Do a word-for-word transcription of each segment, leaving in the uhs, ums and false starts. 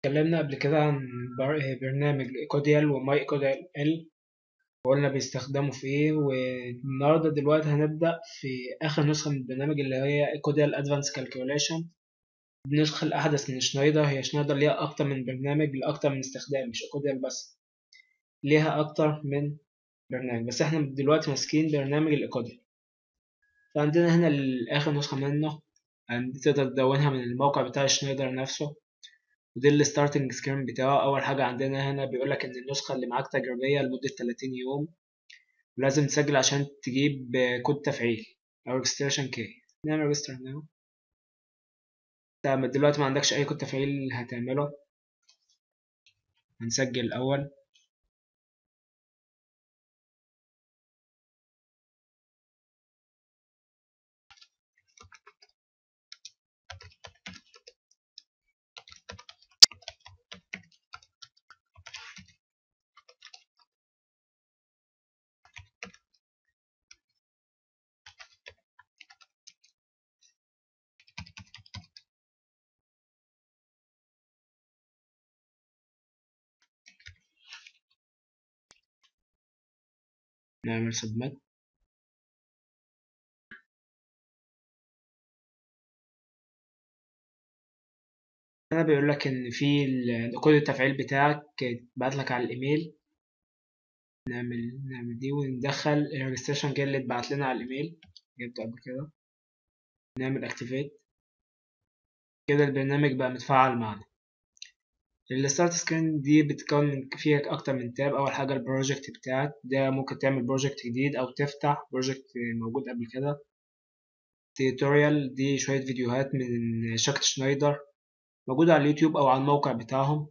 اتكلمنا قبل كده عن بر- برنامج كوديال وماي كوديال ال، وقلنا بيستخدموا في ايه. والنهارده دلوقتي هنبدأ في آخر نسخة من البرنامج اللي هي كوديال ادفانس كالكوليشن. النسخة الأحدث من شنايدر. هي شنايدر ليها أكتر من برنامج لأكتر من استخدام، مش كوديال بس، ليها أكتر من برنامج، بس احنا دلوقتي ماسكين برنامج الكوديال. فعندنا هنا آخر نسخة منه، عند- تقدر تدونها من الموقع بتاع شنايدر نفسه. ودي الستارتنج سكرين بتاعه. اول حاجه عندنا هنا بيقول لك ان النسخه اللي معاك تجريبيه لمده ثلاثين يوم، ولازم تسجل عشان تجيب كود تفعيل او registration key. نعمل ريجستر ناو. دلوقتي ما عندكش اي كود تفعيل هتعمله، هنسجل الاول. نعمل سبميت. هنا بيقول لك ان في ال- كود التفعيل بتاعك اتبعت لك على الايميل. نعمل نعمل دي وندخل الريجستريشن كي اللي اتبعت لنا على الايميل، جبته قبل كده. نعمل اكتيفيت. كده البرنامج بقى متفعل معنا. الستارت سكرين دي بتكون فيها اكتر من تاب. اول حاجه البروجكت بتاعك ده، ممكن تعمل بروجكت جديد او تفتح بروجكت موجود قبل كده. توتوريال دي شويه فيديوهات من شركه شنايدر موجوده على اليوتيوب او على الموقع بتاعهم.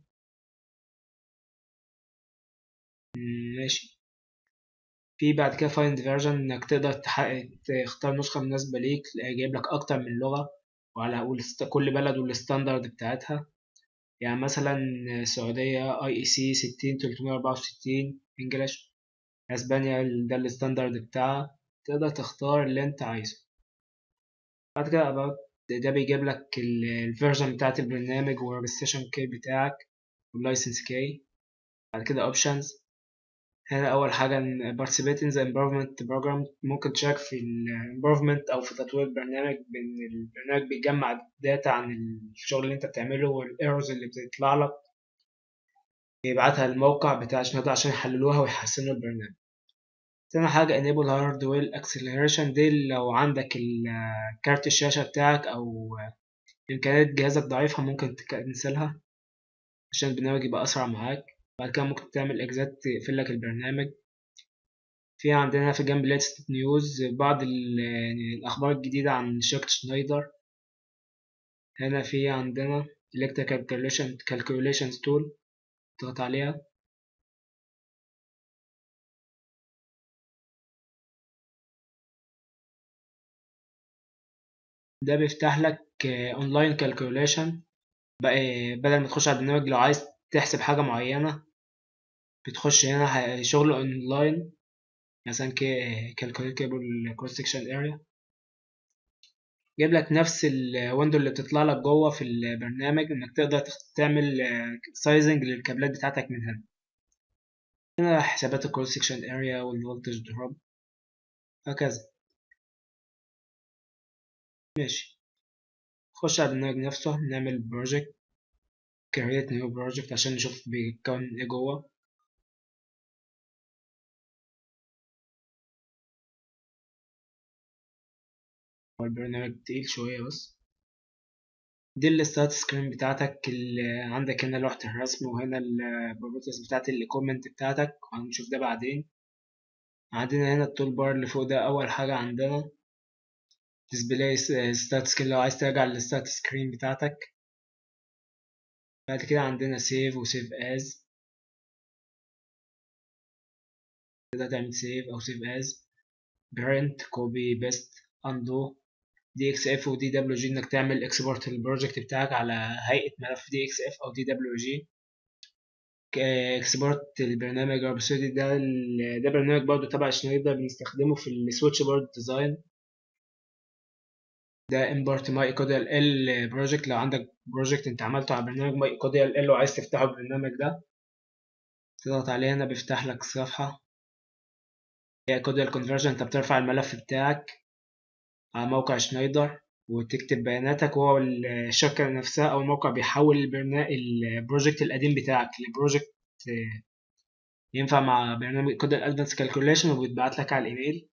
مم، ماشي. في بعد كده فايند فيرجن، انك تقدر تحقق تختار نسخه مناسبه ليك، جايب لك اكتر من لغه وعلى والست- كل بلد والستاندرد بتاعتها. يعني مثلا السعوديه اي اي سي ستين تلتمية واربعة وستين انجلش. اسبانيا ده الستاندرد بتاعها. تقدر تختار اللي انت عايزه. بعد كده about ده بيجيب لك الفيرجن بتاعت البرنامج والريجستريشن كي بتاعك واللايسنس كي. بعد كده اوبشنز. هنا اول حاجه ان participate in the improvement program، ممكن تشارك في ال improvement او في تطوير البرنامج، بان البرنامج بيجمع داتا عن الشغل اللي انت بتعمله والايرورز اللي بتطلع لك، بيبعتها للموقع بتاع شنودة عشان يحللوها ويحسنوا البرنامج. تاني حاجة enable hardware acceleration، دي لو عندك ال- كارت الشاشة بتاعك أو إمكانيات جهازك ضعيفة ممكن تكنسلها عشان البرنامج يبقى أسرع معاك. بعد كده ممكن تعمل إجزاء تقفل لك البرنامج. في عندنا في جنب latest نيوز بعض ال- يعني الأخبار الجديدة عن شركة شنايدر. هنا في عندنا electrical calculation calculations tool، تضغط عليها. ده بيفتح لك اونلاين كالكوليشن. بدل ما تخش على البرنامج لو عايز تحسب حاجة معينة، بتخش هنا ه- شغل اونلاين، مثلا كالكوليت كيبل كروس سكشن اريا. جايب لك نفس الويندو اللي بتطلع لك جوه في البرنامج، انك تقدر تخ- تعمل سايزنج للكابلات بتاعتك من هنا. هنا حسابات الكروس سكشن اريا والفولتج دروب، هكذا. ماشي. نخش على البرنامج نفسه، نعمل بروجكت، كريت نيو بروجكت عشان نشوف بيتكون ايه جوه. هو البرنامج تقيل شوية بس. دي الستات سكرين بتاعتك اللي عندك. هنا لوحة الرسم، وهنا البروبرتيز بتاعت الايكومنت بتاعتك، وهنشوف ده بعدين. عندنا هنا التول بار اللي فوق ده. أول حاجة عندنا ديسبلاي ستات سكرين لو عايز ترجع للستات سكرين بتاعتك. بعد كده عندنا سيف وسيف از، تقدر تعمل سيف أو سيف از. برنت كوبي بيست أندو. دي اكس اف ودي دبليو جي، انك تعمل اكسبورت للبروجكت بتاعك على هيئة ملف دي اكس اف او دي دبليو جي. اكسبورت البرنامج رابسودي ده ال- ده برنامج برضه تبع شنايدر بنستخدمه في السويتش بورد ديزاين. ده import MyEcoDLL project. لو عندك بروجكت انت عملته على برنامج MyEcoDLL وعايز تفتحه البرنامج ده، تضغط عليه هنا بيفتح لك صفحة هي كوديال conversion. انت بترفع الملف بتاعك على موقع شنايدر وتكتب بياناتك، وهو الشركة نفسها أو الموقع بيحول البرنامج البروجكت القديم بتاعك لبروجكت ينفع مع برنامج كوديال ادفانس كالكوليشن، وبيتبعت لك على الإيميل.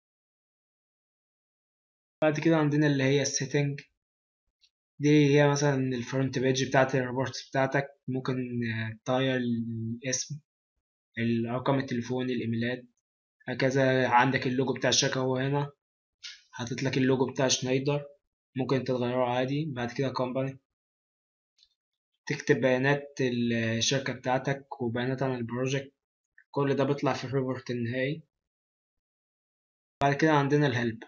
بعد كده عندنا اللي هي السيتنج. دي هي مثلا الفرونت بيج بتاعت الريبورتس بتاعتك. ممكن تغير الاسم، الرقم التليفون، الإيميلات، هكذا. عندك اللوجو بتاع الشركة هو هنا حاطط لك اللوجو بتاع شنايدر، ممكن تغيره عادي. بعد كده كومباني، تكتب بيانات الشركة بتاعتك وبيانات عن البروجكت، كل ده بيطلع في الريبورت النهائي. بعد كده عندنا الهيلب.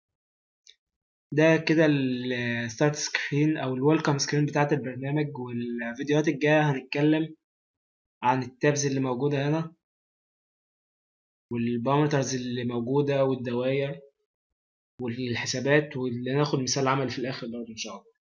ده كده الستارت سكرين او الويلكم سكرين بتاعت البرنامج. والفيديوهات الجاية هنتكلم عن التابز اللي موجودة هنا والبارامترز اللي موجودة والدوائر والحسابات، واللي ناخد مثال عملي في الآخر برضه إن شاء الله.